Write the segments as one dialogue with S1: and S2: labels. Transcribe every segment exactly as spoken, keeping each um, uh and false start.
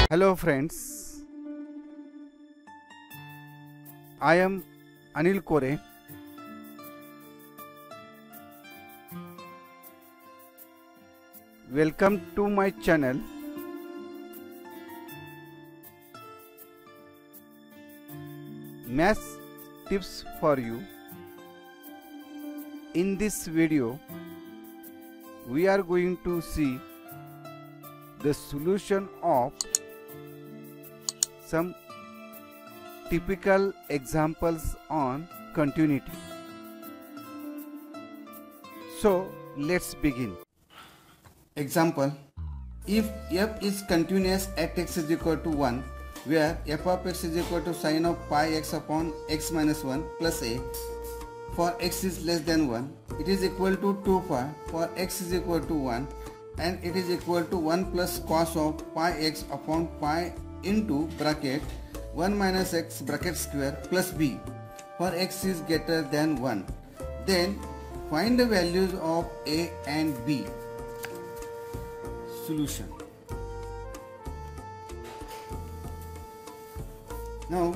S1: Hello friends, I am Anil Kore. Welcome to my channel. Math tips for you. In this video, we are going to see the solution of some typical examples on continuity. So let's begin. Example: if f is continuous at x is equal to one, where f of x is equal to sine of pi x upon x minus one plus a, for x is less than one, it is equal to two pi for x is equal to one, and it is equal to one plus cos of pi x upon pi into bracket one minus x bracket square plus b for x is greater than one. Then find the values of a and b. Solution. Now,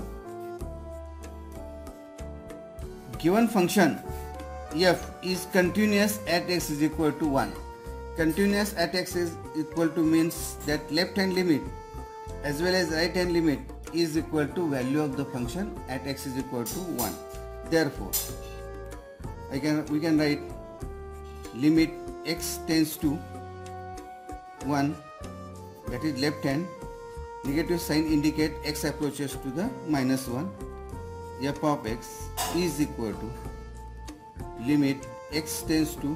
S1: given function f is continuous at x is equal to one. Continuous at x is equal to means that left hand limit as well as right hand limit is equal to value of the function at x is equal to one. Therefore, I can we can write limit x tends to one, that is left hand, negative sign indicate x approaches to the minus one, f of x is equal to limit x tends to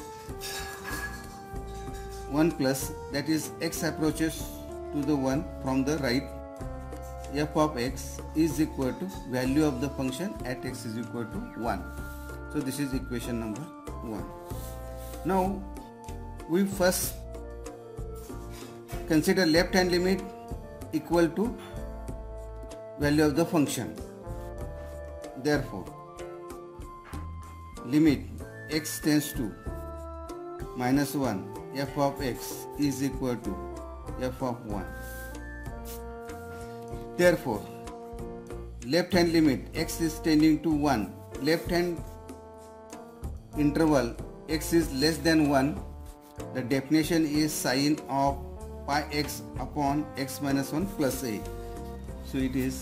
S1: one plus, that is x approaches to the one from the right, f of x is equal to value of the function at x is equal to one. So this is equation number one. Now we first consider left hand limit equal to value of the function. Therefore, limit x tends to minus one, f of x is equal to f of one. Therefore, left hand limit x is tending to one, left hand interval x is less than one, the definition is sine of pi x upon x minus one plus a. So it is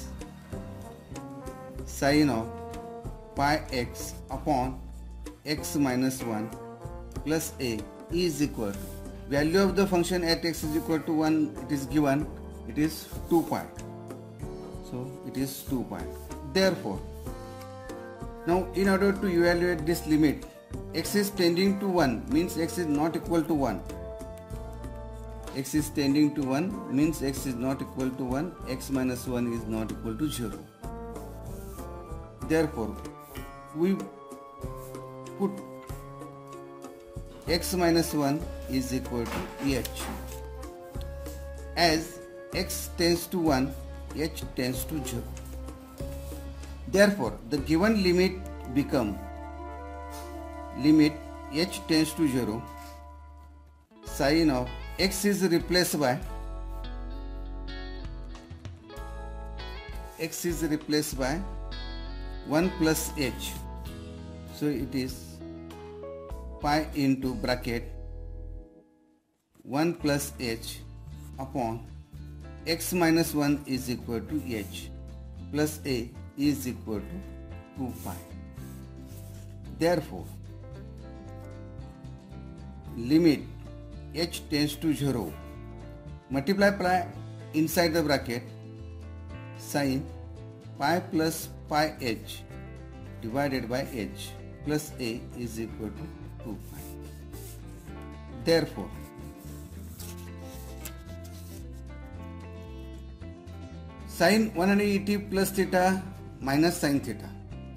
S1: sine of pi x upon x minus one plus a is equal to value of the function at x is equal to one, it is given, it is two pi. So it is two pi. Therefore, now in order to evaluate this limit, x is tending to one means x is not equal to one. X is tending to one means x is not equal to one, x minus one is not equal to zero. Therefore, we put x minus one is equal to h. As x tends to one, h tends to zero. Therefore, the given limit become limit h tends to zero, sine of x is replaced by x is replaced by one plus h. So it is pi into bracket one plus h upon x minus one is equal to h plus a is equal to two pi. Therefore, limit h tends to zero, multiply pi inside the bracket, sine pi plus pi h divided by h plus a is equal to two pi. Therefore, sine one hundred eighty plus theta minus sine theta,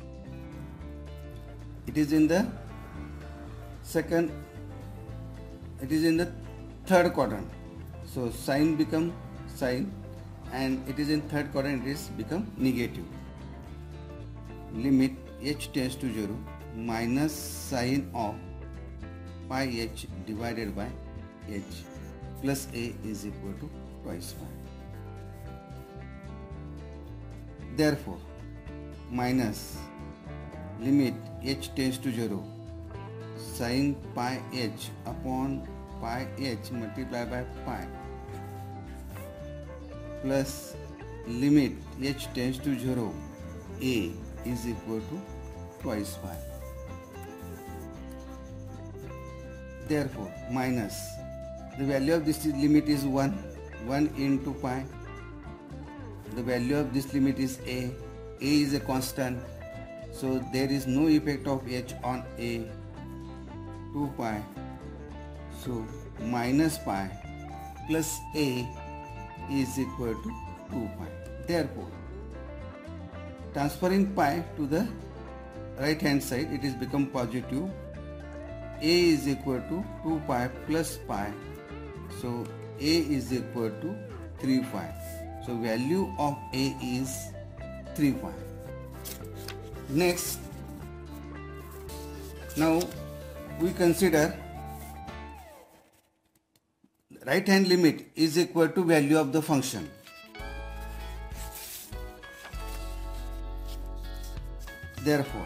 S1: it is in the second, it is in the third quadrant. So sine become sine and it is in third quadrant, it is become negative. Limit h tends to zero minus sine of pi h divided by h plus a is equal to twice pi. Therefore, minus limit h tends to zero sin pi h upon pi h multiplied by pi plus limit h tends to zero a is equal to twice pi. Therefore, minus the value of this limit is one, one into pi. The value of this limit is a. A is a constant, so there is no effect of h on a. two pi. So minus pi plus a is equal to two pi. Therefore, transferring pi to the right hand side, it is become positive. A is equal to two pi plus pi. So a is equal to three pi. So value of a is three pi. Next, now we consider right hand limit is equal to value of the function. Therefore,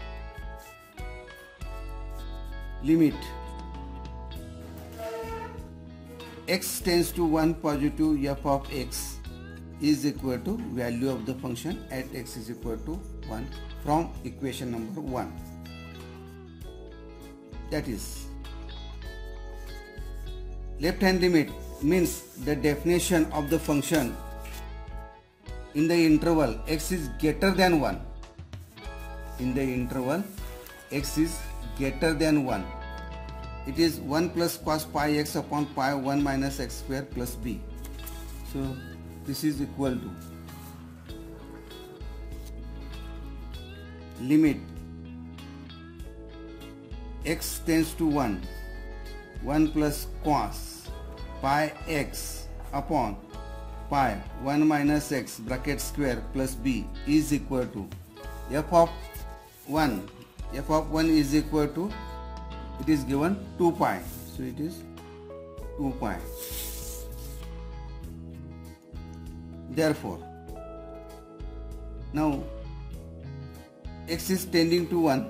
S1: limit x tends to one positive f of x is equal to value of the function at x is equal to one from equation number one. That is, left hand limit means the definition of the function in the interval x is greater than one. In the interval x is greater than one. It is one plus cos pi x upon pi one minus x square plus b. So this is equal to limit x tends to one, one plus cos pi x upon pi one minus x bracket square plus b is equal to f of one. F of one is equal to, it is given two pi, so it is two pi. Therefore, now x is tending to one,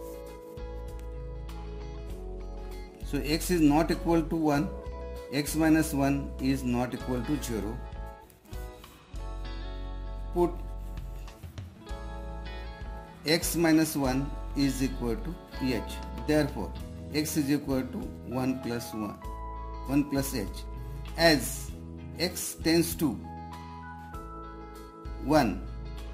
S1: so x is not equal to one, x minus one is not equal to zero. Put x minus one is equal to h. Therefore, x is equal to one plus one, one plus h. As x tends to one,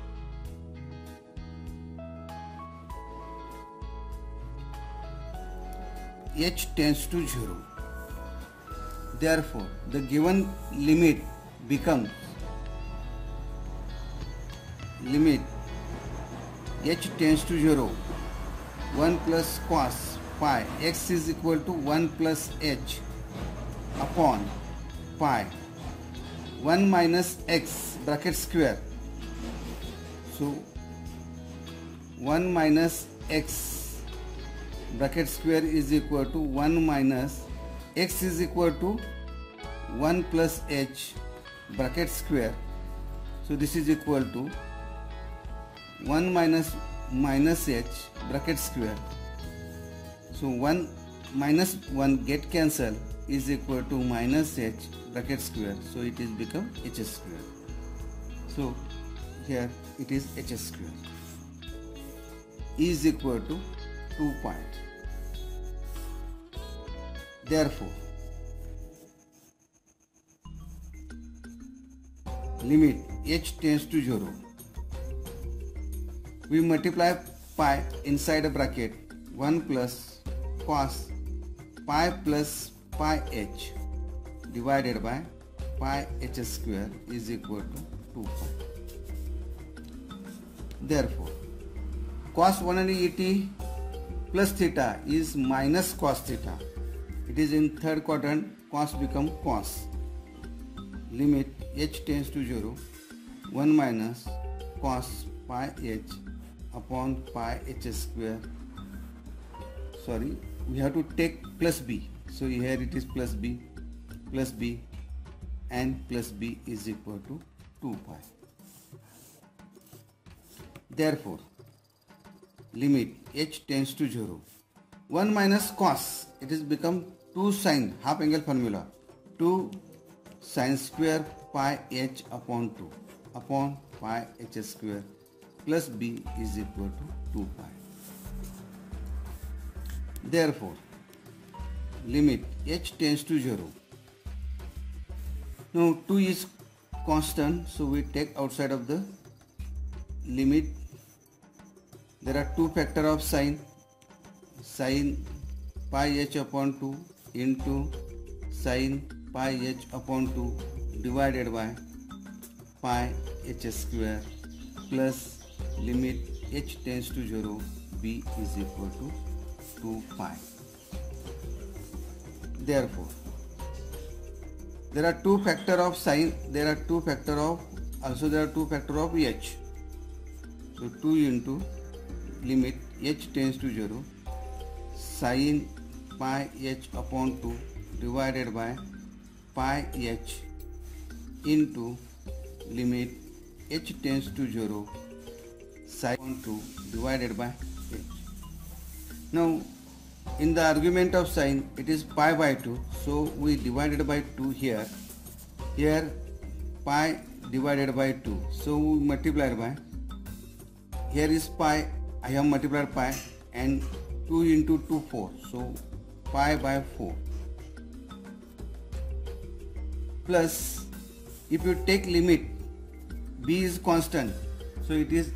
S1: h tends to zero. Therefore, the given limit becomes limit h tends to zero, one plus cos pi x is equal to one plus h upon pi one minus x bracket square. So one minus x bracket square is equal to one minus x is equal to one plus h bracket square. So this is equal to one minus minus h bracket square. So one minus one get cancel is equal to minus h bracket square. So it is become h square. So here it is h square is equal to two pi. Therefore, limit h tends to zero. We multiply pi inside a bracket, one plus cos pi plus pi h divided by pi h square is equal to two pi. Therefore, cos one hundred eighty plus theta is minus cos theta. It is in third quadrant, cos become cos. Limit h tends to zero, one minus cos pi h upon pi h square. Sorry, we have to take plus b. So here it is plus b, plus b, and plus b is equal to two pi. Therefore, limit h tends to zero. one minus cos, it is become two sine, half angle formula, two sine square pi h upon two upon pi h square plus b is equal to two pi. Therefore, limit h tends to zero. Now two is constant, so we take outside of the limit. There are two factor of sine, sine pi h upon two into sine pi h upon two divided by pi h square plus limit h tends to zero, b is equal to two pi. Therefore, there are two factor of sine, there are two factor of, also there are two factor of h. So two into limit h tends to zero, sine pi h upon two divided by pi h into limit h tends to zero, sine upon two divided by h. Now in the argument of sine it is pi by two, so we divided by two here, here pi divided by two, so we multiply by, here is pi, I have multiplied pi, and two into two, four, so pi by four, plus if you take limit, b is constant, so it is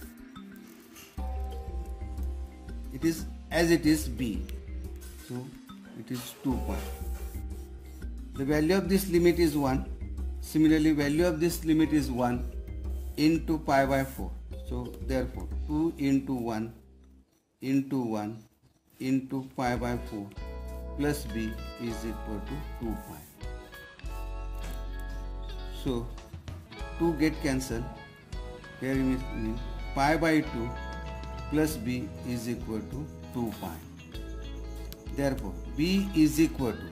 S1: it is as it is b, so it is two pi. The value of this limit is one. Similarly, value of this limit is one into pi by four. So therefore two into one into one into pi by four plus b is equal to two pi. So two get cancelled. Here it means pi by two plus b is equal to two pi. Therefore b is equal to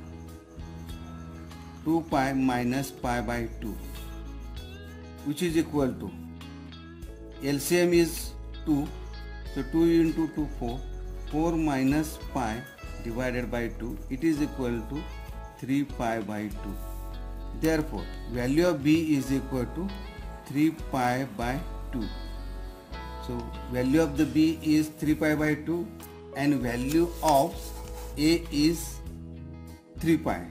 S1: two pi minus pi by two, which is equal to, L C M is two, so two into two, four, four minus pi divided by two, it is equal to three pi by two. Therefore value of b is equal to three pi by two. So value of the b is three pi by two and value of a is three pi,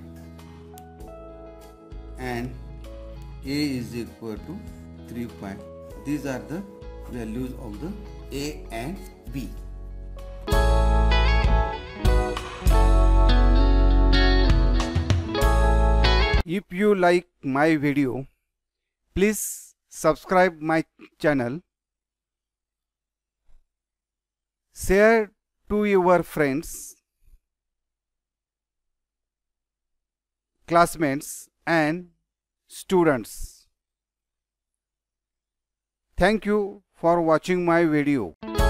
S1: and a is equal to three pi. These are the values of the a and b. If you like my video, please subscribe my channel, share to your friends, classmates and students. Thank you for watching my video.